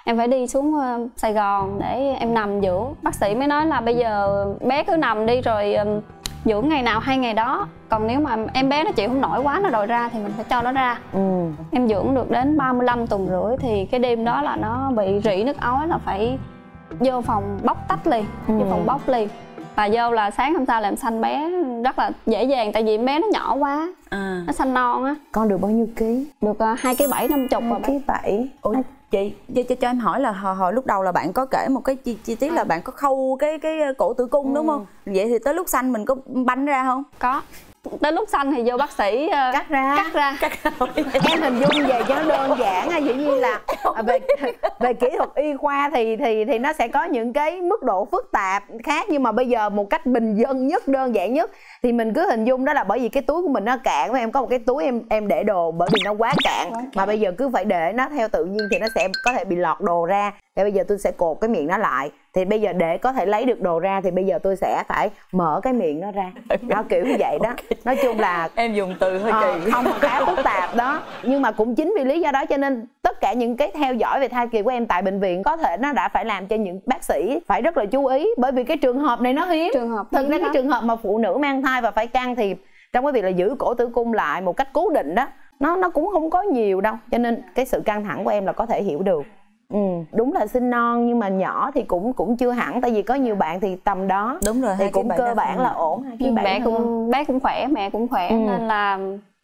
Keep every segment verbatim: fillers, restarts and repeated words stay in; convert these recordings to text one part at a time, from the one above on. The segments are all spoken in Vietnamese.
em phải đi xuống Sài Gòn để em nằm dưỡng. Bác sĩ mới nói là bây giờ bé cứ nằm đi rồi dưỡng ngày nào hay ngày đó. Còn nếu mà em bé nó chịu không nổi quá, nó đòi ra thì mình phải cho nó ra. ừ. Em dưỡng được đến ba mươi lăm tuần rưỡi thì cái đêm đó là nó bị rỉ nước ối, là phải vô phòng bóc tách liền. ừ. Vô phòng bóc liền. Và vô là sáng hôm sau làm sanh bé rất là dễ dàng. Tại vì em bé nó nhỏ quá, à. Nó sanh non á. Con được bao nhiêu ký? Được hai ký bảy năm chục. hai ký bảy. Ủa chị cho, cho cho em hỏi là hồi, hồi lúc đầu là bạn có kể một cái chi, chi tiết là bạn có khâu cái cái cổ tử cung, ừ. đúng không? Vậy thì tới lúc sanh mình có banh ra không? Có. Tới lúc sanh thì vô bác sĩ uh, cắt ra. Cắt ra. Cắt ra. Em hình dung về cho nó đơn giản hay dĩ nhiên là về về kỹ thuật y khoa thì thì thì nó sẽ có những cái mức độ phức tạp khác, nhưng mà bây giờ một cách bình dân nhất, đơn giản nhất thì mình cứ hình dung đó là bởi vì cái túi của mình nó cạn, em có một cái túi em em để đồ bởi vì nó quá cạn, mà bây giờ cứ phải để nó theo tự nhiên thì nó sẽ có thể bị lọt đồ ra. Thì bây giờ tôi sẽ cột cái miệng nó lại, thì bây giờ để có thể lấy được đồ ra thì bây giờ tôi sẽ phải mở cái miệng nó ra, nó kiểu như vậy đó. Okay. Nói chung là em dùng từ hơi ờ, kỳ, không khá phức tạp đó, nhưng mà cũng chính vì lý do đó cho nên tất cả những cái theo dõi về thai kỳ của em tại bệnh viện có thể nó đã phải làm cho những bác sĩ phải rất là chú ý, bởi vì cái trường hợp này nó hiếm. Trường hợp thực ra cái trường hợp mà phụ nữ mang thai và phải can thiệp trong cái việc là giữ cổ tử cung lại một cách cố định đó, nó nó cũng không có nhiều đâu, cho nên cái sự căng thẳng của em là có thể hiểu được. Ừ, đúng là sinh non nhưng mà nhỏ thì cũng cũng chưa hẳn, tại vì có nhiều bạn thì tầm đó đúng rồi, thì cũng cơ bản là ổn. Nhưng bé cũng bé cũng khỏe, mẹ cũng khỏe, ừ. nên là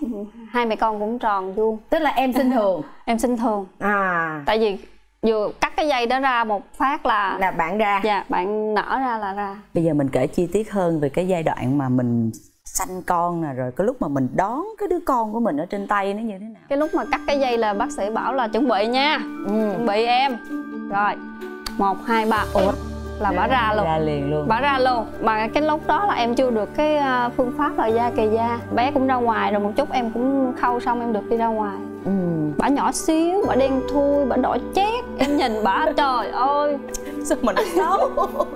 hai mẹ con cũng tròn vuông. Tức là em sinh thường. Em sinh thường. À. Tại vì vừa cắt cái dây đó ra một phát là là bạn ra. Dạ, bạn nở ra là ra. Bây giờ mình kể chi tiết hơn về cái giai đoạn mà mình sanh con nè, rồi cái lúc mà mình đón cái đứa con của mình ở trên tay nó như thế nào? Cái lúc mà cắt cái dây là bác sĩ bảo là chuẩn bị nha, ừ. chuẩn bị em. Rồi một hai ba ủa là bả ra luôn, ra liền luôn, bả ra luôn. Mà cái lúc đó là em chưa được cái phương pháp là da kề da, bé cũng ra ngoài rồi một chút em cũng khâu xong em được đi ra ngoài. ừ. Bả nhỏ xíu, bả đen thui, bả đỏ chét, em nhìn bả trời ơi sao mà nó xấu.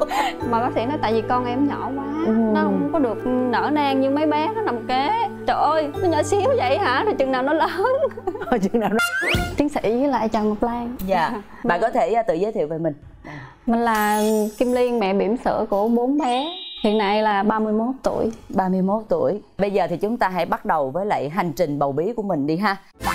Mà bác sĩ nói tại vì con em nhỏ quá, ừ. nó không có được nở nang như mấy bé nó nằm kế. Trời ơi, nó nhỏ xíu vậy hả? Rồi chừng nào nó lớn. Chừng nào nó... Tiến sĩ với lại Trần Ngọc Lan. Dạ. Bạn có thể tự giới thiệu về mình. Mình là Kim Liên, mẹ bỉm sữa của bốn bé. Hiện nay là ba mươi mốt tuổi. ba mươi mốt tuổi. Bây giờ thì chúng ta hãy bắt đầu với lại hành trình bầu bí của mình đi ha.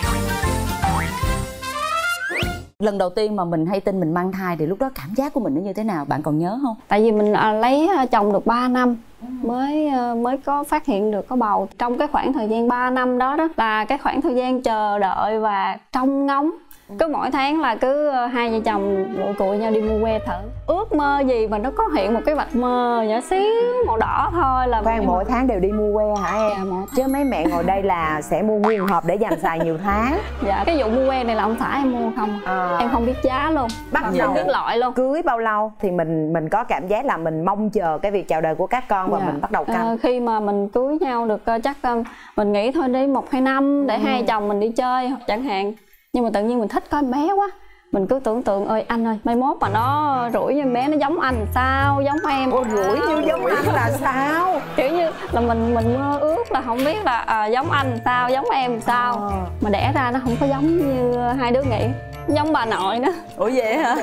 Lần đầu tiên mà mình hay tin mình mang thai thì lúc đó cảm giác của mình nó như thế nào? Bạn còn nhớ không? Tại vì mình lấy chồng được ba năm mới mới có phát hiện được có bầu. Trong cái khoảng thời gian ba năm đó đó là cái khoảng thời gian chờ đợi và trông ngóng. Cứ mỗi tháng là cứ hai vợ chồng lụi cụi nhau đi mua que thử. Ước mơ gì mà nó có hiện một cái vạch mơ nhỏ xíu màu đỏ thôi là khoan, mỗi tháng đều đi mua que hả em? Dạ, chứ mấy mẹ ngồi đây là sẽ mua nguyên hộp để dành xài nhiều tháng. Dạ, cái vụ mua que này là ông xã em mua không à. Em không biết giá luôn, bắt đầu không biết loại luôn. Cưới bao lâu thì mình mình có cảm giác là mình mong chờ cái việc chào đời của các con và dạ. mình bắt đầu canh? À, khi mà mình cưới nhau được chắc mình nghĩ thôi đi một hai năm để ừ. hai chồng mình đi chơi chẳng hạn. Nhưng mà tự nhiên mình thích có em bé quá, mình cứ tưởng tượng ơi anh ơi mai mốt mà nó rủi em bé nó giống anh sao, giống em. Ôi rủi như giống anh là sao? Kiểu như là mình mình mơ ước là không biết là à, giống anh sao, giống em sao à. Mà đẻ ra nó không có giống như hai đứa nghĩ, giống bà nội nữa. Ủa vậy hả?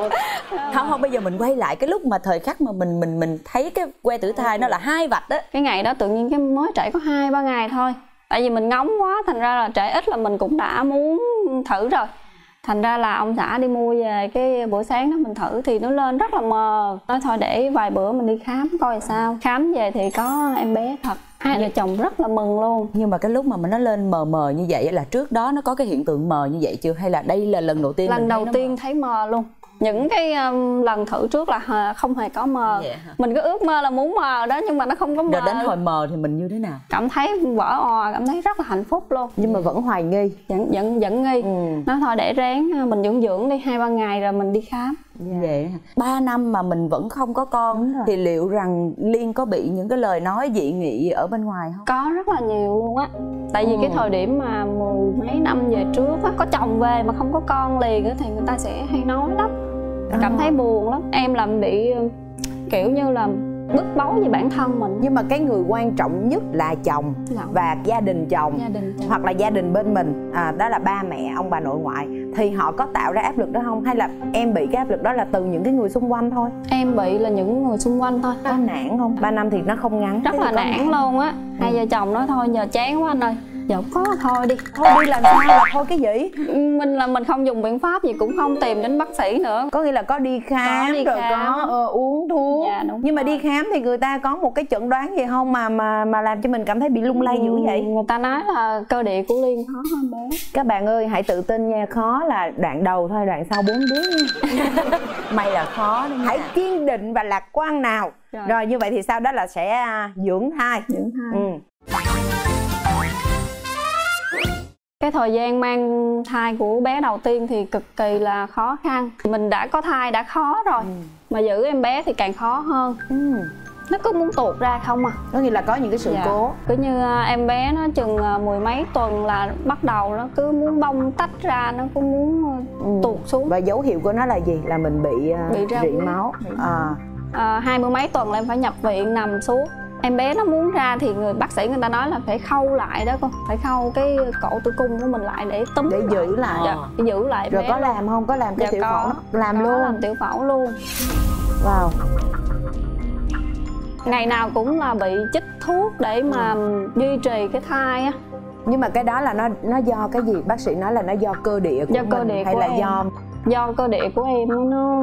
Không không, bây giờ mình quay lại cái lúc mà thời khắc mà mình mình mình thấy cái que thử thai nó là hai vạch đó. Cái ngày đó tự nhiên cái mới trễ có hai ba ngày thôi. Tại vì mình ngóng quá, thành ra là trễ ít là mình cũng đã muốn thử rồi. Thành ra là ông xã đi mua về cái bữa sáng đó mình thử thì nó lên rất là mờ. Nói thôi để vài bữa mình đi khám coi sao. Khám về thì có em bé thật. Hai vợ chồng rất là mừng luôn. Nhưng mà cái lúc mà nó lên mờ mờ như vậy là trước đó nó có cái hiện tượng mờ như vậy chưa? Hay là đây là lần đầu tiên? Lần mình đầu thấy tiên mờ? thấy mờ luôn. Những cái um, lần thử trước là không hề có mờ. Yeah. Mình cứ ước mơ là muốn mờ đó nhưng mà nó không có mờ. Rồi đến hồi mờ thì mình như thế nào? Cảm thấy vỡ òa, cảm thấy rất là hạnh phúc luôn. Nhưng mà vẫn hoài nghi. Vẫn vẫn vẫn nghi. Ừ. Nói thôi để ráng mình dưỡng dưỡng đi hai ba ngày rồi mình đi khám. Yeah. Vậy ba năm mà mình vẫn không có con thì liệu rằng Liên có bị những cái lời nói dị nghị ở bên ngoài không? Có rất là nhiều luôn á. Tại vì ừ. cái thời điểm mà mười mấy năm về trước á, có chồng về mà không có con liền á thì người ta sẽ hay nói lắm. Cảm thấy buồn lắm. Em làm bị kiểu như là bức bối với bản thân mình. Nhưng mà cái người quan trọng nhất là chồng Dạ. và gia đình chồng, Gia đình chồng. hoặc là gia đình bên mình, à, đó là ba mẹ, ông bà nội ngoại, thì họ có tạo ra áp lực đó không, hay là em bị cái áp lực đó là từ những cái người xung quanh thôi? Em bị là những người xung quanh thôi. Có nản không? Ba năm thì nó không ngắn. Rất Thế là thì có nản luôn á. Hai vợ chồng nói thôi giờ chán quá anh ơi, giờ không có thôi đi. Thôi đi làm sao là thôi cái gì? Mình là mình không dùng biện pháp gì, cũng không tìm đến bác sĩ nữa. Có nghĩa là có đi khám, Có đi rồi khám. có ờ, uống thuốc. Dạ, đúng Nhưng mà rồi. đi khám thì người ta có một cái chẩn đoán gì không mà mà mà làm cho mình cảm thấy bị lung lay dữ vậy? Người ta nói là cơ địa của Liên khó hơn bé. Các bạn ơi hãy tự tin nha, khó là đoạn đầu thôi, đoạn sau bốn biết nha. May là khó đấy nha. Hãy kiên định và lạc quan nào. Rồi. Rồi như vậy thì sau đó là sẽ à, dưỡng thai. Dưỡng thai. Ừ. Cái thời gian mang thai của bé đầu tiên thì cực kỳ là khó khăn. Mình đã có thai đã khó rồi, Ừ. mà giữ em bé thì càng khó hơn. Ừ. Nó cứ muốn tuột ra không à. Có nghĩa là có những cái sự Dạ. cố. Cứ như à, em bé nó chừng à, mười mấy tuần là bắt đầu nó cứ muốn bong tách ra, nó cứ muốn à, Ừ. tuột xuống. Và dấu hiệu của nó là gì? Là mình bị, à, Bị ra rỉ huyết. máu. À. À, hai mươi mấy tuần là em phải nhập viện nằm xuống. Em bé nó muốn ra thì người bác sĩ người ta nói là phải khâu lại đó con, phải khâu cái cổ tử cung của mình lại để túm Để lại. giữ lại. Dạ, để giữ lại em Rồi bé có luôn. làm không? Có làm cái Dạ tiểu có. phẫu đó? Làm Có, luôn. làm tiểu phẫu luôn. Wow. Ngày nào cũng là bị chích thuốc để mà duy trì cái thai á. Nhưng mà cái đó là nó nó do cái gì? Bác sĩ nói là nó do cơ địa của Do mình cơ địa hay của là em. do Do cơ địa của em nó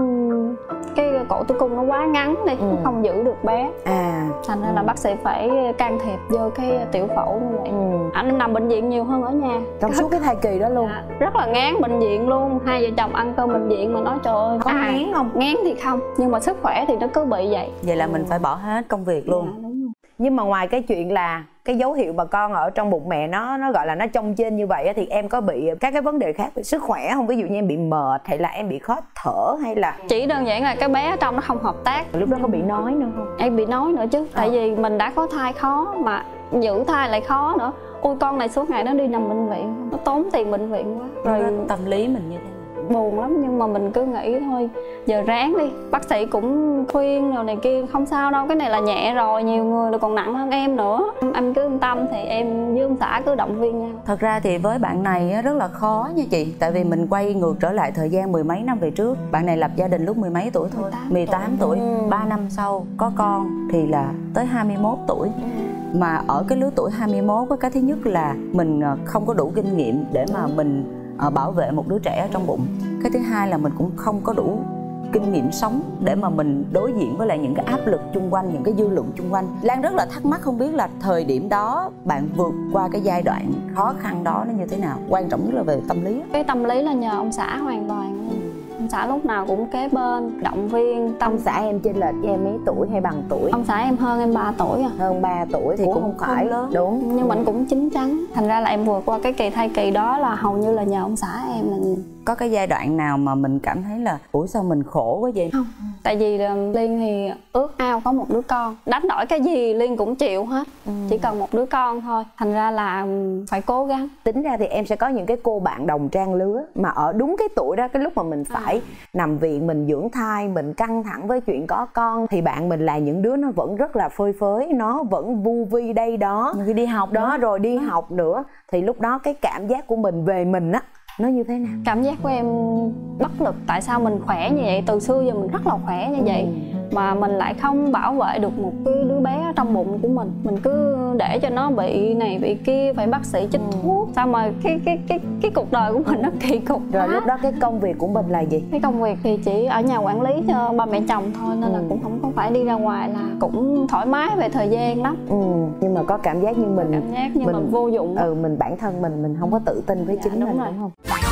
cái cổ tử cung nó quá ngắn đi, Ừ. nó không giữ được bé, à thành ra là bác sĩ phải can thiệp vô cái tiểu phẫu như vậy. ừ. Anh nằm bệnh viện nhiều hơn ở nhà. Trong suốt cái thai kỳ đó luôn. Dạ, rất là ngán bệnh viện luôn. Hai vợ chồng ăn cơm bệnh viện mà nói trời ơi, Có à, ngán không? ngán thì không, nhưng mà sức khỏe thì nó cứ bị vậy. Vậy là mình phải bỏ hết công việc luôn. Dạ, đúng rồi. Nhưng mà ngoài cái chuyện là cái dấu hiệu mà con ở trong bụng mẹ nó nó gọi là nó chông trên như vậy á, thì em có bị các cái vấn đề khác về sức khỏe không? Ví dụ như em bị mệt hay là em bị khó thở hay là Chỉ đơn giản là cái bé ở trong nó không hợp tác. lúc đó có bị nói nữa không? Em bị nói nữa chứ, tại vì mình đã có thai khó mà giữ thai lại khó nữa. Ôi con này suốt ngày nó đi nằm bệnh viện, nó tốn tiền bệnh viện quá. Rồi Rồi tâm lý mình như thế nào? buồn lắm, nhưng mà mình cứ nghĩ thôi giờ ráng đi. Bác sĩ cũng khuyên rồi này kia, không sao đâu, cái này là nhẹ rồi, nhiều người là còn nặng hơn em nữa. Em cứ yên tâm, thì em với ông xã cứ động viên nhau. Thật ra thì với bạn này á, rất là khó nha chị. Tại vì mình quay ngược trở lại thời gian mười mấy năm về trước. Bạn này lập gia đình lúc mười mấy tuổi thôi, mười tám tuổi. Ba năm sau có con thì là tới hai mươi mốt tuổi. Mà ở cái lứa tuổi hai mươi mốt á, cái thứ nhất là mình không có đủ kinh nghiệm để mà mình uh, bảo vệ một đứa trẻ ở trong bụng. Cái thứ hai là mình cũng không có đủ kinh nghiệm sống để mà mình đối diện với lại những cái áp lực chung quanh, những cái dư luận chung quanh. Lan rất là thắc mắc không biết là thời điểm đó bạn vượt qua cái giai đoạn khó khăn đó nó như thế nào? Quan trọng nhất là về tâm lý. Cái tâm lý là nhờ ông xã hoàn toàn luôn. Ông xã lúc nào cũng kế bên, động viên, tâm. Ông xã em chênh lệch với em mấy tuổi hay bằng tuổi? Ông xã em hơn em ba tuổi à. Hơn ba tuổi thì Cũng cũng không phải không lớn. đúng. Nhưng mà anh cũng chín chắn. Thành ra là em vượt qua cái kỳ thai kỳ đó là hầu như là nhờ ông xã em là nhiều. Có cái giai đoạn nào mà mình cảm thấy là ủa sao mình khổ quá vậy? Không, tại vì là Liên thì ước ao có một đứa con. Đánh đổi cái gì Liên cũng chịu hết. ừ. Chỉ cần một đứa con thôi. Thành ra là phải cố gắng. Tính ra thì em sẽ có những cái cô bạn đồng trang lứa mà ở đúng cái tuổi đó, cái lúc mà mình phải à. nằm viện, mình dưỡng thai, mình căng thẳng với chuyện có con, thì bạn mình là những đứa nó vẫn rất là phơi phới, nó vẫn vu vi đây đó, Như đi học đó, đó. rồi đi học nữa. Thì lúc đó cái cảm giác của mình về mình á nó như thế nào? Cảm giác của em bất lực. Tại sao mình khỏe như vậy? Từ xưa giờ mình rất là khỏe như vậy, mà mình lại không bảo vệ được một cái đứa bé ở trong bụng của mình. Mình cứ để cho nó bị này bị kia, phải bác sĩ chích thuốc. Sao mà cái cái cái cái cuộc đời của mình nó kỳ cục Rồi quá. lúc đó cái công việc của mình là gì? Cái công việc thì chỉ ở nhà quản lý cho ba mẹ chồng thôi, nên là cũng không có phải đi ra ngoài, là cũng thoải mái về thời gian lắm. Ừ, nhưng mà có cảm giác như mình Cảm giác như mình, mình vô dụng. Ừ, mình bản thân mình mình không có tự tin với Dạ, chính đúng mình rồi. đúng không?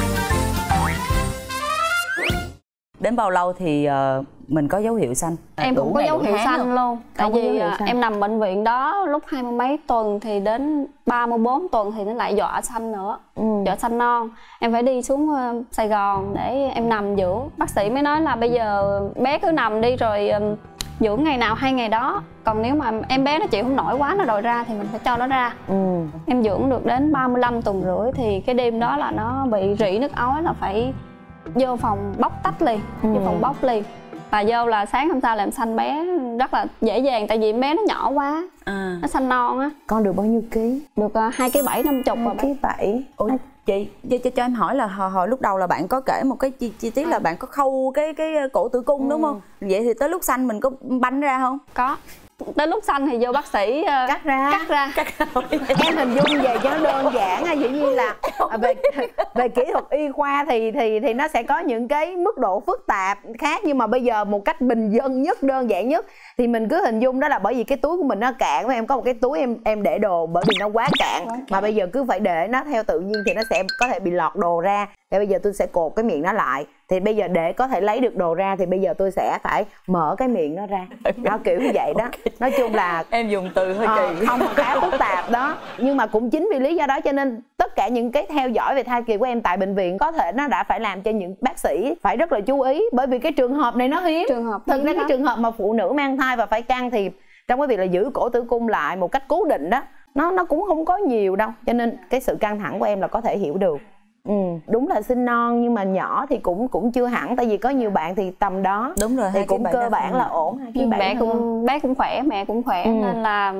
Đến bao lâu thì uh, mình có dấu hiệu xanh? Em cũng Đủ có ngày, dấu đủ hiệu tháng xanh không? luôn. Tại Không có dấu vì hiệu à, xanh. em nằm bệnh viện đó lúc hai mươi mấy tuần, thì đến ba mươi bốn tuần thì nó lại dọa xanh nữa. Ừ. Dọa xanh non. Em phải đi xuống uh, Sài Gòn để em nằm dưỡng. Bác sĩ mới nói là bây giờ bé cứ nằm đi rồi um, dưỡng ngày nào hay ngày đó. Còn nếu mà em bé nó chịu không nổi quá, nó đòi ra thì mình phải cho nó ra. Ừ. Em dưỡng được đến ba mươi lăm tuần rưỡi thì cái đêm đó là nó bị rỉ nước ối, là phải vô phòng bóc tách liền, Ừ. vô phòng bóc liền. Là vô là sáng hôm sau là em sanh bé rất là dễ dàng, tại vì em bé nó nhỏ quá, à. Nó sanh non á. Con được bao nhiêu ký? Được hai ký bảy năm chục rồi. Ký bảy. Ủa, chị cho, cho cho em hỏi là hồi, hồi lúc đầu là bạn có kể một cái chi, chi tiết là bạn có khâu cái cái cổ tử cung, ừ. đúng không? Vậy thì tới lúc sanh mình có banh ra không? Có. Tới lúc sanh thì vô bác sĩ uh, cắt ra cắt ra cắt em hình dung về cho nó đơn giản, dĩ nhiên là về về kỹ thuật y khoa thì thì thì nó sẽ có những cái mức độ phức tạp khác, nhưng mà bây giờ một cách bình dân nhất, đơn giản nhất thì mình cứ hình dung đó là bởi vì cái túi của mình nó cạn, em có một cái túi em em để đồ bởi vì nó quá cạn, mà bây giờ cứ phải để nó theo tự nhiên thì nó sẽ có thể bị lọt đồ ra. Thì bây giờ tôi sẽ cột cái miệng nó lại, thì bây giờ để có thể lấy được đồ ra thì bây giờ tôi sẽ phải mở cái miệng nó ra, nó kiểu như vậy đó. Nói chung là em dùng từ hơi ờ, kỳ, không khá phức tạp đó, nhưng mà cũng chính vì lý do đó cho nên tất cả những cái theo dõi về thai kỳ của em tại bệnh viện có thể nó đã phải làm cho những bác sĩ phải rất là chú ý, bởi vì cái trường hợp này nó hiếm. Trường hợp thực ra cái trường hợp mà phụ nữ mang thai và phải can thiệp trong cái việc là giữ cổ tử cung lại một cách cố định đó, nó nó cũng không có nhiều đâu, cho nên cái sự căng thẳng của em là có thể hiểu được. Ừ, đúng là sinh non nhưng mà nhỏ thì cũng cũng chưa hẳn, tại vì có nhiều bạn thì tầm đó đúng rồi, thì cũng cơ bản là ổn. Nhưng bé cũng bé cũng khỏe, mẹ cũng khỏe, ừ. nên là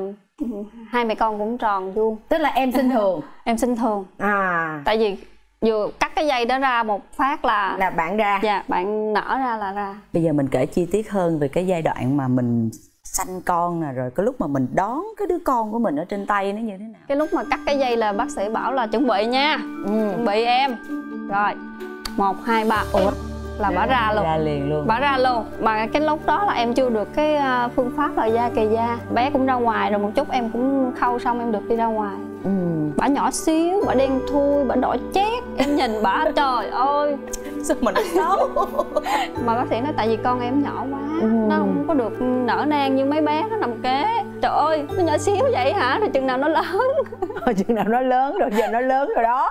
hai mẹ con cũng tròn vuông. Tức là em sinh thường. Em sinh thường. À. Tại vì vừa cắt cái dây đó ra một phát là là bạn ra. Dạ, bạn nở ra là ra. Bây giờ mình kể chi tiết hơn về cái giai đoạn mà mình sanh con nè, rồi cái lúc mà mình đón cái đứa con của mình ở trên tay nó như thế nào? Cái lúc mà cắt cái dây là bác sĩ bảo là chuẩn bị nha, ừ. chuẩn bị em. Rồi một hai ba ụt là bả ra luôn, ra liền luôn, bả ra luôn. Mà cái lúc đó là em chưa được cái phương pháp là da kề da, bé cũng ra ngoài rồi một chút, em cũng khâu xong em được đi ra ngoài. Ừ. Bả nhỏ xíu, bả đen thui, bả đỏ chét, em nhìn bả trời ơi sao mà nó xấu. Mà bác sĩ nói tại vì con em nhỏ quá, ừ. nó không có được nở nang như mấy bé nó nằm kế. Trời ơi, nó nhỏ xíu vậy hả? Rồi chừng nào nó lớn? Chừng nào nó lớn rồi, giờ nó lớn rồi đó.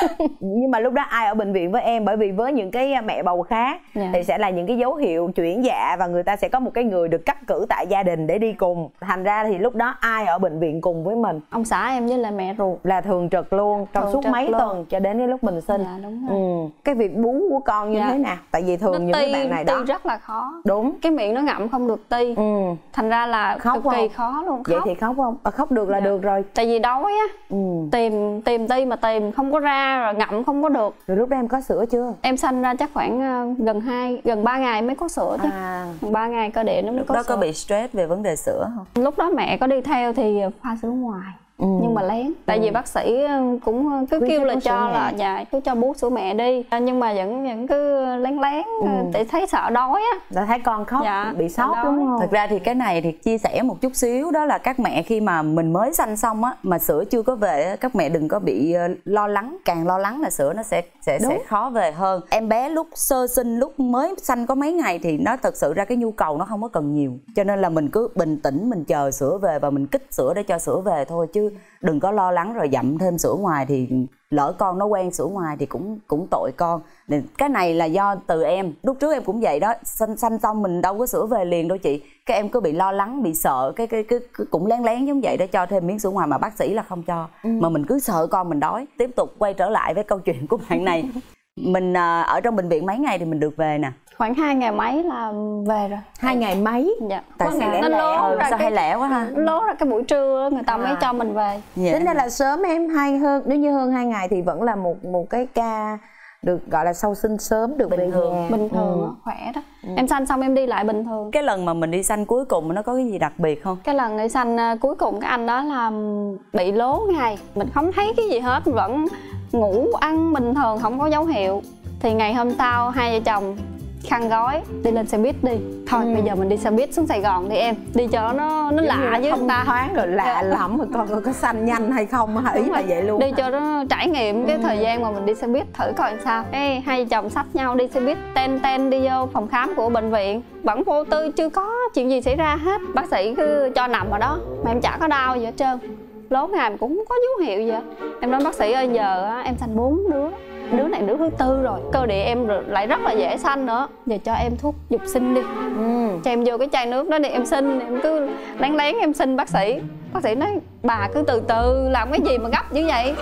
Nhưng mà lúc đó ai ở bệnh viện với em? Bởi vì với những cái mẹ bầu khác, yeah. thì sẽ là những cái dấu hiệu chuyển dạ, và người ta sẽ có một cái người được cắt cử tại gia đình để đi cùng. Thành ra thì lúc đó ai ở bệnh viện cùng với mình? Ông xã em với lại mẹ ruột. Là thường trực luôn, trong thường suốt mấy luôn. tuần cho đến cái lúc mình sinh. Dạ, đúng rồi. Ừ. Cái việc bú của con như dạ. thế nào? Tại vì thường nó những ti, cái bạn này ti đó rất là khó. Đúng. Cái miệng nó ngậm không được ti. Ừ. Thành ra là khóc cực không? kỳ khó luôn. Khóc. Vậy thì khóc không? À, khóc được là dạ. được rồi. Tại vì đói á, ừ. tìm tìm ti mà tìm không có ra, rồi ngậm không có được. Rồi lúc đó em có sữa chưa? Em sanh ra chắc khoảng gần hai gần ba ngày mới có sữa chứ. À. ba ngày cơ địa nó mới lúc có đó sữa. Có bị stress về vấn đề sữa không? Lúc đó mẹ có đi theo thì pha sữa ngoài. Ừ. Nhưng mà lén, tại ừ. vì bác sĩ cũng cứ Quý kêu là cho là dạ cứ cho bú sữa mẹ đi, nhưng mà vẫn vẫn cứ lén lén, ừ. để thấy sợ đói á, đã thấy con khóc, dạ, bị sốc đúng không? Thực ra thì cái này thì chia sẻ một chút xíu, đó là các mẹ khi mà mình mới sanh xong á mà sữa chưa có về, các mẹ đừng có bị lo lắng, càng lo lắng là sữa nó sẽ sẽ đúng. sẽ khó về hơn. Em bé lúc sơ sinh, lúc mới sanh có mấy ngày thì nó thật sự ra cái nhu cầu nó không có cần nhiều, cho nên là mình cứ bình tĩnh mình chờ sữa về và mình kích sữa để cho sữa về thôi, chứ đừng có lo lắng rồi dặm thêm sữa ngoài thì lỡ con nó quen sữa ngoài thì cũng cũng tội con. Cái này là do từ em, lúc trước em cũng vậy đó, sanh sanh xong mình đâu có sữa về liền đâu chị, các em cứ bị lo lắng, bị sợ, cái cái, cái, cái cũng lén lén giống vậy để cho thêm miếng sữa ngoài mà bác sĩ là không cho, ừ. mà mình cứ sợ con mình đói. Tiếp tục quay trở lại với câu chuyện của bạn này. Mình à, ở trong bệnh viện mấy ngày thì mình được về nè? Khoảng hai ngày mấy là về rồi. Hai ngày mấy? Dạ. Tại sao nó lố ra sao hay lẻ quá ha? Lố ra cái buổi trưa người ta à. mới cho mình về. Dạ. Tính ra là sớm em, hai hơn nếu như hơn hai ngày thì vẫn là một một cái ca được gọi là sau sinh sớm, được bình về thường. nhà. Bình thường, ừ. khỏe đó. Ừ. Em sanh xong em đi lại bình thường. Cái lần mà mình đi sanh cuối cùng nó có cái gì đặc biệt không? Cái lần đi sanh cuối cùng cái anh đó là bị lố ngày, mình không thấy cái gì hết, mình vẫn ngủ ăn bình thường, không có dấu hiệu. Thì ngày hôm sau hai vợ chồng khăn gói đi lên xe buýt đi. Thôi ừ. bây giờ mình đi xe buýt xuống Sài Gòn đi em, đi cho nó nó lạ với người ta, thoáng rồi lạ lắm rồi con có, có sanh nhanh hay không, ý là vậy luôn. Đi cho nó trải nghiệm cái ừ. thời gian mà mình đi xe buýt thử coi sao. Ê, hai vợ chồng xách nhau đi xe buýt ten ten đi vô phòng khám của bệnh viện, vẫn vô tư, chưa có chuyện gì xảy ra hết. Bác sĩ cứ cho nằm ở đó mà em chả có đau gì hết trơn, lố ngày cũng không có dấu hiệu gì hết. Em nói bác sĩ ơi, giờ em sanh bốn đứa, đứa này đứa thứ tư rồi, cơ địa em lại rất là dễ sanh nữa, giờ cho em thuốc dục sinh đi, ừ. cho em vô cái chai nước đó đi em sinh. Em cứ lén lén em sinh bác sĩ. Bác sĩ nói bà cứ từ từ, làm cái gì mà gấp như vậy.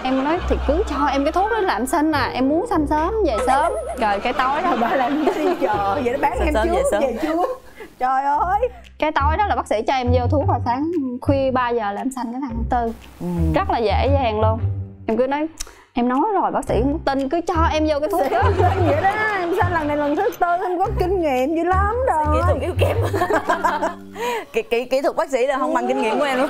Em nói thì cứ cho em cái thuốc đó làm xanh à, em muốn xanh sớm về sớm. Rồi cái tối đó bà làm gì đi chờ vậy nó bán em sớm trước về trước. Trời ơi. Cái tối đó là bác sĩ cho em vô thuốc vào sáng khuya ba giờ làm xanh cái thằng tư. ừ. Rất là dễ dàng luôn. Em cứ nói em nói rồi bác sĩ không tin, cứ cho em vô cái thuốc đó. Vậy đó, em sao lần này lần thứ tư em có kinh nghiệm dữ lắm rồi. Kỹ thuật yếu kém. kỹ, kỹ, kỹ thuật bác sĩ là không bằng kinh nghiệm của em luôn.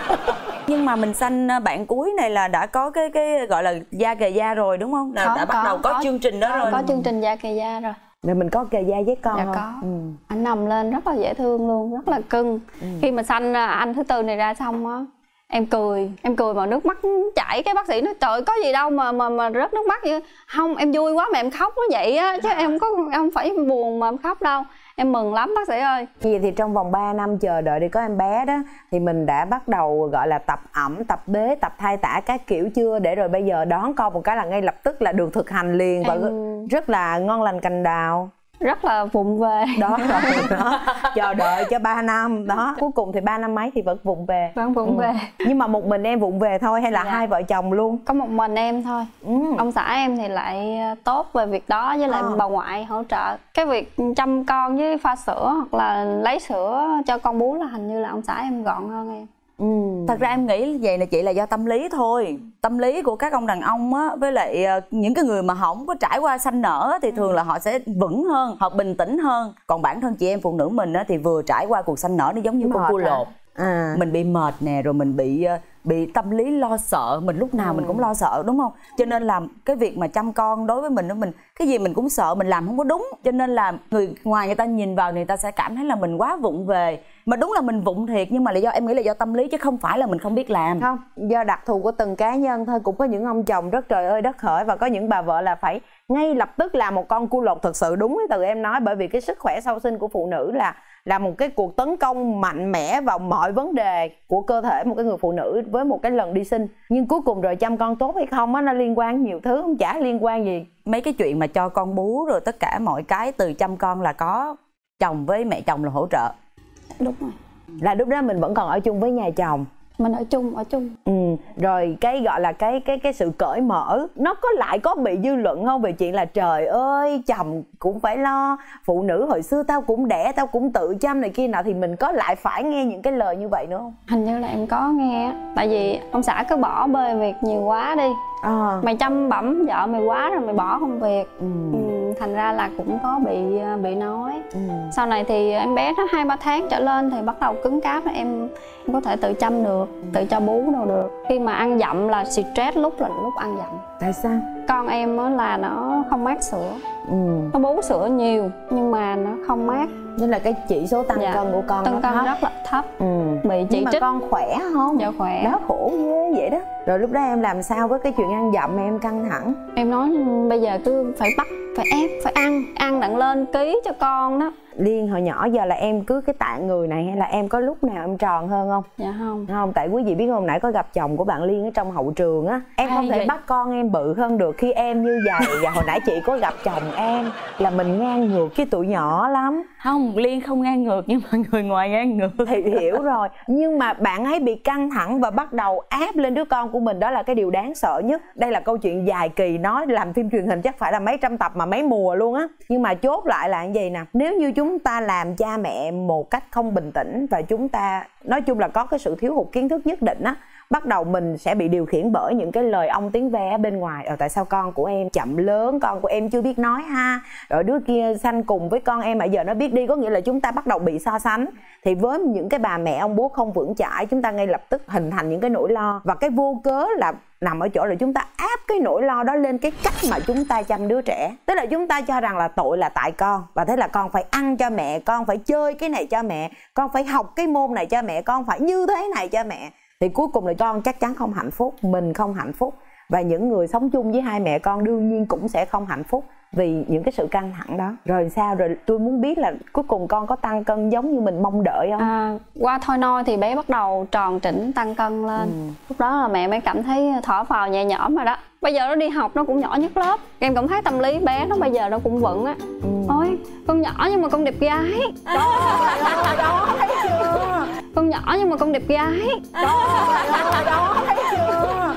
Nhưng mà mình sanh bạn cuối này là đã có cái cái gọi là da kề da rồi đúng không? Là có, đã bắt có, đầu có, có chương trình đó có, rồi. Có chương trình da kề da rồi. Rồi mình có kề da với con dạ, không? có. Ừ. Anh nằm lên rất là dễ thương luôn, rất là cưng. ừ. Khi mà sanh anh thứ tư này ra xong á, em cười, em cười mà nước mắt chảy. Cái bác sĩ nói trời có gì đâu mà mà mà rớt nước mắt vậy. Không, em vui quá mà em khóc nó vậy á, chứ em có em không phải buồn mà em khóc đâu. Em mừng lắm bác sĩ ơi. Vậy thì trong vòng ba năm chờ đợi để có em bé đó thì mình đã bắt đầu gọi là tập ẩm, tập bế, tập thai tả các kiểu chưa, để rồi bây giờ đón con một cái là ngay lập tức là được thực hành liền và em... rất là ngon lành cành đào. Rất là vụng về đó rồi đó, chờ đợi cho ba năm đó, cuối cùng thì ba năm mấy thì vẫn vụng về. Vẫn vụng ừ. về. Nhưng mà một mình em vụng về thôi hay là dạ. hai vợ chồng luôn? Có một mình em thôi. ừ. Ông xã em thì lại tốt về việc đó, với lại à. bà ngoại hỗ trợ cái việc chăm con với pha sữa hoặc là lấy sữa cho con bú là hình như là ông xã em gọn hơn em. Ừ. Thật ra em nghĩ vậy là chị là do tâm lý thôi. Tâm lý của các ông đàn ông á, với lại những cái người mà không có trải qua sanh nở thì thường là họ sẽ vững hơn, họ bình tĩnh hơn. Còn bản thân chị em phụ nữ mình á, thì vừa trải qua cuộc sanh nở nó giống như mệt con cua lột. À. Mình bị mệt nè, rồi mình bị bị tâm lý lo sợ, mình lúc nào ừ. mình cũng lo sợ đúng không? Cho nên là cái việc mà chăm con đối với mình đó, mình cái gì mình cũng sợ mình làm không có đúng. Cho nên là người ngoài người ta nhìn vào người ta sẽ cảm thấy là mình quá vụng về. Mà đúng là mình vụng thiệt, nhưng mà là do em nghĩ là do tâm lý chứ không phải là mình không biết làm. Không, do đặc thù của từng cá nhân thôi. Cũng có những ông chồng rất trời ơi đất hỡi và có những bà vợ là phải ngay lập tức làm một con cua lột. Thực sự đúng cái từ em nói, bởi vì cái sức khỏe sau sinh của phụ nữ là là một cái cuộc tấn công mạnh mẽ vào mọi vấn đề của cơ thể một cái người phụ nữ với một cái lần đi sinh. Nhưng cuối cùng rồi chăm con tốt hay không á, nó liên quan nhiều thứ, không chả liên quan gì. Mấy cái chuyện mà cho con bú rồi tất cả mọi cái từ chăm con là có chồng với mẹ chồng là hỗ trợ. Đúng rồi. Là lúc đó mình vẫn còn ở chung với nhà chồng. Mình ở chung, ở chung. Ừ, rồi cái gọi là cái cái cái sự cởi mở nó có lại có bị dư luận không về chuyện là trời ơi chồng cũng phải lo, phụ nữ hồi xưa tao cũng đẻ, tao cũng tự chăm này kia nào, thì mình có lại phải nghe những cái lời như vậy nữa không? Hình như là em có nghe, tại vì ông xã cứ bỏ bê việc nhiều quá đi. À. Mày chăm bẵm vợ mày quá rồi mày bỏ công việc. ừ. Ừ, thành ra là cũng có bị bị nói. ừ. Sau này thì em bé nó hai ba tháng trở lên thì bắt đầu cứng cáp, em em có thể tự chăm được, ừ. tự cho bú đâu được. Khi mà ăn dặm là stress lúc là lúc ăn dặm. Tại sao? Con em á là nó không mát sữa. ừ. Nó bú sữa nhiều nhưng mà nó không mát, nên là cái chỉ số tăng dạ. cân của con tăng cân thấp. rất là thấp. ừ. Bị chỉ nhưng mà trích. con khỏe không? Dạ khỏe. Đó, khổ ghê vậy đó. Rồi lúc đó em làm sao với cái chuyện ăn dặm mà em căng thẳng? Em nói bây giờ cứ phải bắt, phải ép, phải ăn ăn đặng lên ký cho con đó. Liên hồi nhỏ giờ là em cứ cái tạng người này hay là em có lúc nào em tròn hơn không? Dạ không. Không, tại quý vị biết không, nãy có gặp chồng của bạn Liên ở trong hậu trường á, em không Ai thể vậy? Bắt con em bự hơn được khi em như vậy. Và hồi nãy chị có gặp chồng em là mình ngang ngược cái tụi nhỏ lắm. Không, Liên không ngang ngược nhưng mà người ngoài ngang ngược. Thì hiểu rồi, nhưng mà bạn ấy bị căng thẳng và bắt đầu áp lên đứa con của mình, đó là cái điều đáng sợ nhất. Đây là câu chuyện dài kỳ, nói làm phim truyền hình chắc phải là mấy trăm tập mà mấy mùa luôn á. Nhưng mà chốt lại là như vậy nè, nếu như chúng ta làm cha mẹ một cách không bình tĩnh và chúng ta nói chung là có cái sự thiếu hụt kiến thức nhất định á, bắt đầu mình sẽ bị điều khiển bởi những cái lời ong tiếng ve ở bên ngoài. Ờ tại sao con của em chậm lớn, con của em chưa biết nói ha, rồi đứa kia sanh cùng với con em mà giờ nó biết đi. Có nghĩa là chúng ta bắt đầu bị so sánh. Thì với những cái bà mẹ ông bố không vững chãi, chúng ta ngay lập tức hình thành những cái nỗi lo. Và cái vô cớ là nằm ở chỗ là chúng ta áp cái nỗi lo đó lên cái cách mà chúng ta chăm đứa trẻ. Tức là chúng ta cho rằng là tội là tại con, và thế là con phải ăn cho mẹ, con phải chơi cái này cho mẹ, con phải học cái môn này cho mẹ, con phải như thế này cho mẹ. Thì cuối cùng là con chắc chắn không hạnh phúc, mình không hạnh phúc, và những người sống chung với hai mẹ con đương nhiên cũng sẽ không hạnh phúc vì những cái sự căng thẳng đó. Rồi sao? Rồi tôi muốn biết là cuối cùng con có tăng cân giống như mình mong đợi không? À, qua thôi nôi thì bé bắt đầu tròn trĩnh tăng cân lên. ừ. Lúc đó là mẹ mới cảm thấy thở phào nhẹ nhõm rồi đó. Bây giờ nó đi học nó cũng nhỏ nhất lớp. Em cảm thấy tâm lý bé nó bây giờ nó cũng vững á. ừ. Ôi con nhỏ nhưng mà con đẹp gái. Đó, đó thấy chưa? Con nhỏ nhưng mà con đẹp gái. Đó, đó thấy chưa?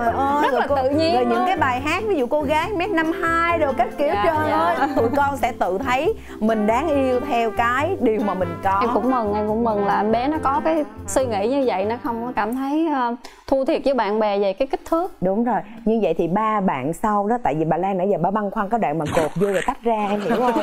ơi, rất là cô, tự nhiên rồi những luôn. cái bài hát ví dụ cô gái mét năm hai rồi các kiểu, Dạ, trời dạ. ơi, tụi con sẽ tự thấy mình đáng yêu theo cái điều mà mình có. Em cũng mừng, em cũng mừng là em bé nó có cái suy nghĩ như vậy, nó không có cảm thấy uh, thua thiệt với bạn bè về cái kích thước. Đúng rồi, như vậy thì ba bạn sau đó, tại vì bà Lan nãy giờ bà băn khoăn có đoạn mà cột vô rồi tách ra, em hiểu không?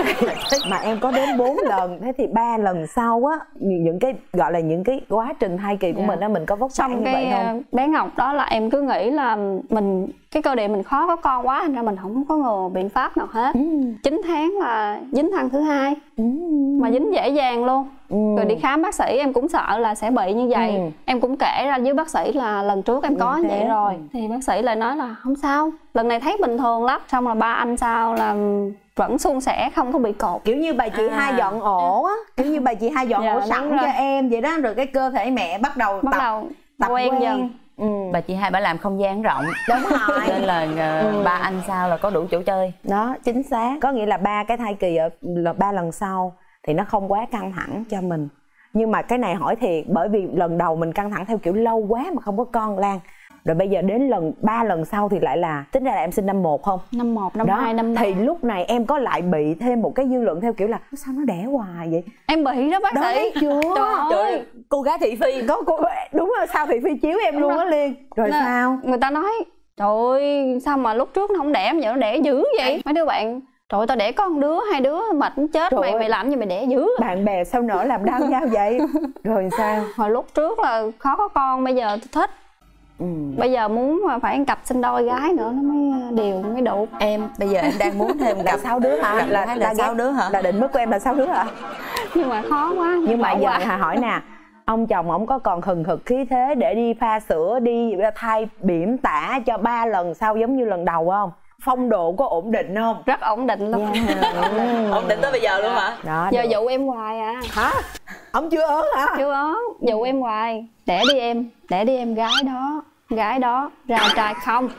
Mà em có đến bốn lần, thế thì ba lần sau á, những cái gọi là những cái quá trình thai kỳ của Dạ. mình á, mình có vất vả Xong như cái vậy không? uh, bé Ngọc đó là em cứ nghĩ là mình cái cơ địa mình khó có con quá, thành ra mình không có ngừa biện pháp nào hết. Ừ. chín tháng là dính thăng thứ hai, Ừ. mà dính dễ dàng luôn. Ừ. Rồi đi khám bác sĩ em cũng sợ là sẽ bị như vậy. Ừ. Em cũng kể ra với bác sĩ là lần trước em có Ừ, như vậy thế. rồi. Thì bác sĩ lại nói là không sao, lần này thấy bình thường lắm. Xong là ba anh sau là vẫn suôn sẻ, không có bị cột. Kiểu như bà chị À. hai dọn ổ á, kiểu như bà chị hai dọn Dạ, ổ đúng sẵn rồi. cho em vậy đó, rồi cái cơ thể mẹ bắt đầu Bắt tập đầu tập quen, quen dần. Ừ. Bà chị hai bà làm không gian rộng, Đúng rồi. nên là uh, ba anh sau là có đủ chỗ chơi. Đó, chính xác. Có nghĩa là ba cái thai kỳ ở là ba lần sau thì nó không quá căng thẳng cho mình. Nhưng mà cái này hỏi thiệt, bởi vì lần đầu mình căng thẳng theo kiểu lâu quá mà không có con Lan. Rồi bây giờ đến lần ba lần sau thì lại là, tính ra là em sinh năm một không? Năm một, năm Đó, hai, năm ba. thì lúc này em có lại bị thêm một cái dư luận theo kiểu là sao nó đẻ hoài vậy? Em bị đó bác Đó, sĩ. thấy chưa? Trời ơi. Cô gái thị phi. Có cô, đúng rồi, sao thì phi chiếu em Đúng luôn rồi. á Liên. Rồi Nè, sao? người ta nói trời ơi sao mà lúc trước nó không đẻ mà giờ nó đẻ dữ vậy. Mấy đứa bạn trời ơi tao đẻ có một đứa hai đứa mệt muốn chết. Trời mày ơi. mày làm gì mày đẻ dữ. Bạn bè sao nỡ làm đau nhau vậy? Rồi sao? Hồi lúc trước là khó có con, bây giờ tôi thích. Ừ. Bây giờ muốn mà phải cặp sinh đôi gái nữa nó mới đều mới đủ. Em bây giờ em đang muốn thêm Là sáu đứa hả? là, là, là sáu đứa hả? Là định mức của em là sáu đứa hả? Nhưng mà khó quá. Nhưng mà bỏ giờ qua. Hà hỏi nè, ông chồng ổng có còn hừng hực khí thế để đi pha sữa, đi thay bỉm tả cho ba lần sau giống như lần đầu không? Phong độ có ổn định không? Rất ổn định luôn. Yeah. Ổn định tới bây giờ luôn hả? Đó, Giờ được. dụ em hoài à. Hả? Ông chưa ớn hả? Chưa ớn, dụ em hoài. Đẻ đi em, đẻ đi em gái đó. Gái đó, ra trai không.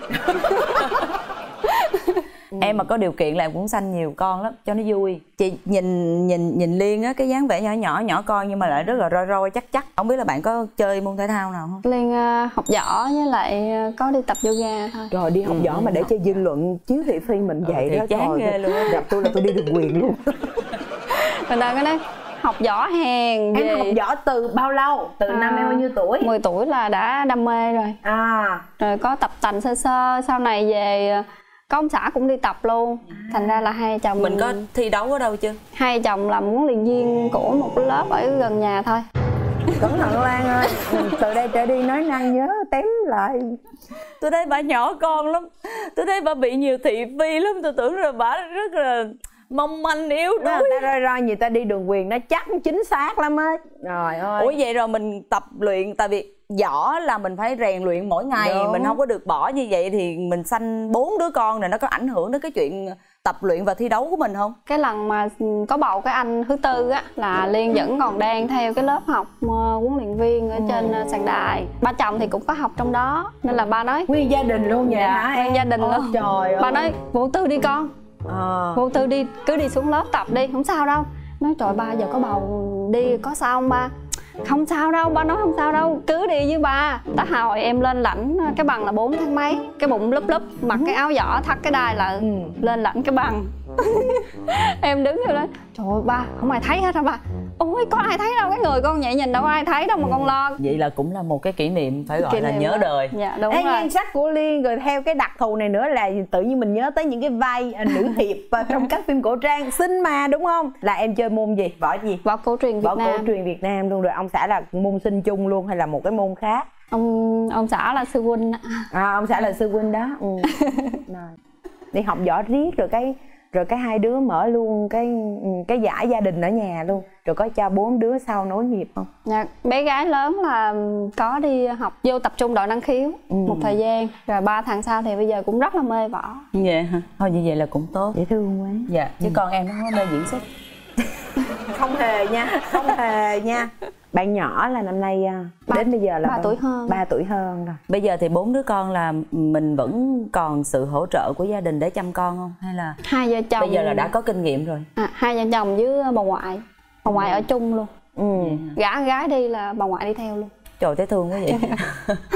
Em mà có điều kiện là em cũng sanh nhiều con lắm cho nó vui. Chị nhìn nhìn nhìn Liên á, cái dáng vẻ nhỏ nhỏ nhỏ con nhưng mà lại rất là roi roi chắc chắc. Không biết là bạn có chơi môn thể thao nào không? Liên uh, học võ với lại uh, có đi tập yoga thôi. Rồi đi học Ừ, võ ừ. mà để cho dư luận chiếu thị phi mình Ừ, vậy thì đó. chán Trời ghê ơi, luôn. gặp tôi là tôi đi được quyền luôn. Người ta có nói học võ hèn Em về học võ từ bao lâu? Từ năm em bao nhiêu tuổi? mười tuổi là đã đam mê rồi. À, Rồi có tập tành sơ sơ, sau này về có ông xã cũng đi tập luôn. Thành ra là hai chồng Mình có thi đấu ở đâu chưa? hai chồng làm huấn luyện viên của một cái lớp ở gần nhà thôi. cẩn thận Lan ơi, từ đây trở đi nói năng nhớ tém lại. Tôi thấy bà nhỏ con lắm, tôi thấy bà bị nhiều thị phi lắm, tôi tưởng là bà rất là mong manh yếu Người đuối. ta roi roi người ta đi đường quyền nó chắc chính xác lắm á. Trời ơi. Ủa vậy rồi mình tập luyện, tại vì võ là mình phải rèn luyện mỗi ngày. Đúng. Mình không có được bỏ như vậy thì mình sanh bốn đứa con này, nó có ảnh hưởng đến cái chuyện tập luyện và thi đấu của mình không? Cái lần mà có bầu cái anh thứ tư á là Liên vẫn còn đang theo cái lớp học uh, huấn luyện viên ở trên uh, sàn đài. Ba chồng thì cũng có học trong đó nên là ba nói Nguyên gia đình luôn vậy dạ, hả nguyên em? gia đình Ôi luôn. Trời ơi. Ba nói vô tư đi con, Ờ. vô tư đi, cứ đi xuống lớp tập đi, không sao đâu. Nói trời ba giờ có bầu đi có sao không ba? Không sao đâu, ba nói không sao đâu, cứ đi với ba. Đã hồi em lên lãnh cái bằng là bốn tháng mấy, cái bụng lúp lúp, mặc cái áo võ thắt cái đai là Ừ. lên lãnh cái bằng. Em đứng vô đó, trời ơi ba, không ai thấy hết hả ba? Ôi có ai thấy đâu, cái người con vậy nhìn đâu có ai thấy đâu mà con lo. Vậy là cũng là một cái kỷ niệm phải gọi Kỷ là niệm nhớ đó. đời. Dạ đúng Ê, rồi. nhan sắc của Liên rồi theo cái đặc thù này nữa là tự nhiên mình nhớ tới những cái vai à, nữ hiệp à, trong các phim cổ trang xinh mà đúng không? Là em chơi môn gì? Võ gì? Võ cổ truyền Việt Võ Nam. cổ truyền Việt Nam luôn. Rồi ông xã là môn sinh chung luôn hay là một cái môn khác? Ông ông xã là sư huynh. À, ông xã là sư huynh đó. Ừ. Rồi. Đi học võ riết rồi cái rồi cái hai đứa mở luôn cái cái giải gia đình ở nhà luôn. Rồi có cho bốn đứa sau nối nghiệp không? Dạ, bé gái lớn là có đi học vô tập trung đội năng khiếu Ừ. một thời gian. Rồi ba tháng sau thì bây giờ cũng rất là mê võ. Vậy hả? Thôi như vậy là cũng tốt. Dễ thương quá. Dạ, chứ con em nó không có mê diễn xuất. Không hề nha, không hề nha. Bạn nhỏ là năm nay à, Ba- đến bây giờ là ba bao- tuổi hơn. ba tuổi hơn rồi. Bây giờ thì bốn đứa con là mình vẫn còn sự hỗ trợ của gia đình để chăm con không? Hay là Hai vợ chồng bây giờ là đã có kinh nghiệm rồi? à, hai vợ chồng với bà ngoại. Bà ngoại ở chung luôn. Ừ. Gả gái đi là bà ngoại đi theo luôn. Trời thấy thương quá vậy.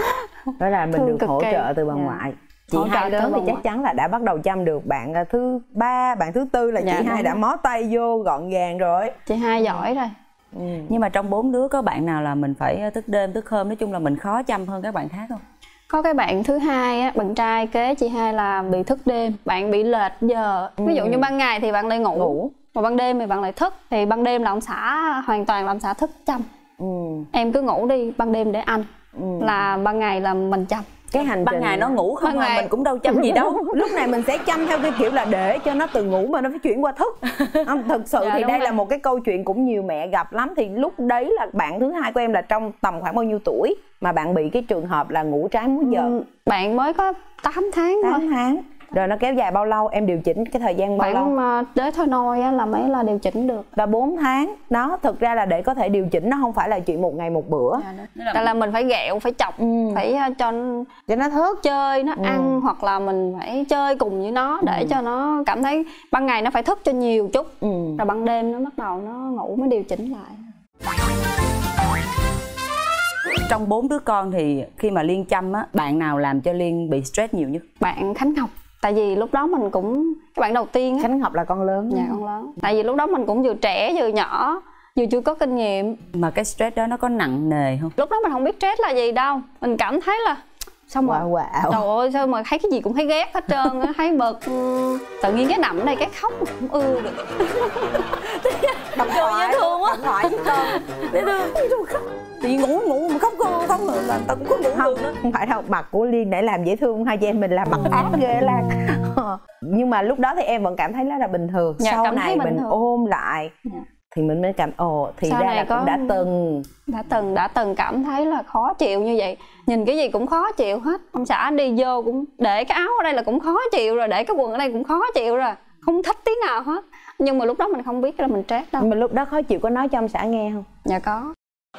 đó là mình Thương được cực hỗ kỳ. trợ từ bà Dạ. ngoại. Chị Hỗ trợ hai từ lớn bà thì chắc ngoại. chắn là đã bắt đầu chăm được. Bạn thứ ba, bạn thứ tư là Dạ, chị hai đúng đã rồi. mó tay vô gọn gàng rồi. Chị hai giỏi rồi. Ừ. Nhưng mà trong bốn đứa có bạn nào là mình phải thức đêm thức hôm, nói chung là mình khó chăm hơn các bạn khác không? Có cái bạn thứ hai á, bạn trai kế chị hai là bị thức đêm, bạn bị lệch giờ. Ví dụ như ban ngày thì bạn lại ngủ, Ngủ. mà ban đêm thì bạn lại thức. Thì ban đêm là ông xã hoàn toàn là ông xã thức chăm. Ừ. Em cứ ngủ đi, ban đêm để anh. Ừ. Là ban ngày là mình chăm. Cái hành Ban trình ngày nó ngủ không Ban mà ngày- mình cũng đâu chăm gì đâu. lúc này mình sẽ chăm theo cái kiểu là để cho nó từ ngủ mà nó phải chuyển qua thức. Không, thực sự Dạ, thì đúng đây rồi. là một cái câu chuyện cũng nhiều mẹ gặp lắm. Thì lúc đấy là bạn thứ hai của em là trong tầm khoảng bao nhiêu tuổi mà bạn bị cái trường hợp là ngủ trái múi giờ? Ừ, bạn mới có tám tháng thôi. tám tháng. Rồi nó kéo dài bao lâu? Em điều chỉnh cái thời gian bao lâu? Khoảng mà tới thôi nôi á là mới là điều chỉnh được. Là bốn tháng. Nó thực ra là để có thể điều chỉnh, nó không phải là chuyện một ngày một bữa. Tại là mình phải ghẹo, phải chọc, Ừ. phải uh, cho nó Cho nó thức. chơi, nó Ừ. ăn, hoặc là mình phải chơi cùng với nó để cho nó cảm thấy ban ngày nó phải thức cho nhiều chút, Ừ. rồi ban đêm nó bắt đầu nó ngủ mới điều chỉnh lại. Trong bốn đứa con thì khi mà Liên chăm á, bạn nào làm cho Liên bị stress nhiều nhất? Bạn Khánh Ngọc, tại vì lúc đó mình cũng cái bạn đầu tiên á, Khánh Ngọc là con lớn. nhà con lớn, tại vì lúc đó mình cũng vừa trẻ vừa nhỏ, vừa chưa có kinh nghiệm. Mà cái stress đó nó có nặng nề không? Lúc đó mình không biết stress là gì đâu, mình cảm thấy là xong rồi, Wow, wow. trời ơi sao mà thấy cái gì cũng thấy ghét hết trơn á, thấy bực. Ừ, tự nhiên cái nằm ở đây cái khóc cũng ưa được. Đọc dễ thương quá. Hỏi với con. Dễ thương. Thì ngủ ngủ mà khóc không không là tao cũng có ngủ Không, được nữa. không phải đâu, mặt của Liên để làm dễ thương, hai chị em mình làm mặt ác ghê Lan. Nhưng mà lúc đó thì em vẫn cảm thấy nó là bình thường. Dạ, Sau cảm thấy này bình mình thường. ôm lại Dạ. thì mình mới cảm ồ thì Sau ra này là cũng có- đã từng. đã từng đã từng cảm thấy là khó chịu như vậy, nhìn cái gì cũng khó chịu hết. Ông xã đi vô cũng để cái áo ở đây là cũng khó chịu rồi, để cái quần ở đây cũng khó chịu rồi, không thích tí nào hết. Nhưng mà lúc đó mình không biết là mình stress đâu. Nhưng mà lúc đó khó chịu có nói cho ông xã nghe không? Dạ có.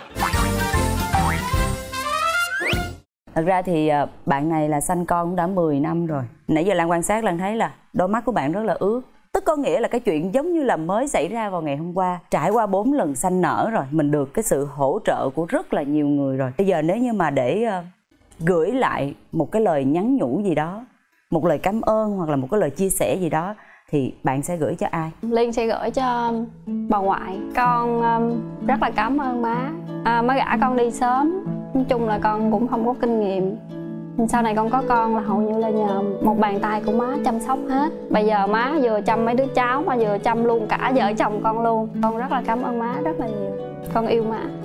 Thật ra thì à, bạn này là sanh con cũng đã mười năm rồi. Nãy giờ Lan quan sát, Lan thấy là đôi mắt của bạn rất là ướt. Tức có nghĩa là cái chuyện giống như là mới xảy ra vào ngày hôm qua. Trải qua bốn lần sanh nở rồi, mình được cái sự hỗ trợ của rất là nhiều người rồi. Bây giờ nếu như mà để uh, gửi lại một cái lời nhắn nhủ gì đó, một lời cảm ơn hoặc là một cái lời chia sẻ gì đó, thì bạn sẽ gửi cho ai? Liên sẽ gửi cho bà ngoại. Con um, rất là cảm ơn má. À, má gả con đi sớm. Nói chung là con cũng không có kinh nghiệm. Sau này con có con là hầu như là nhờ một bàn tay của má chăm sóc hết. Bây giờ má vừa chăm mấy đứa cháu mà vừa chăm luôn cả vợ chồng con luôn. Con rất là cảm ơn má rất là nhiều. Con yêu má.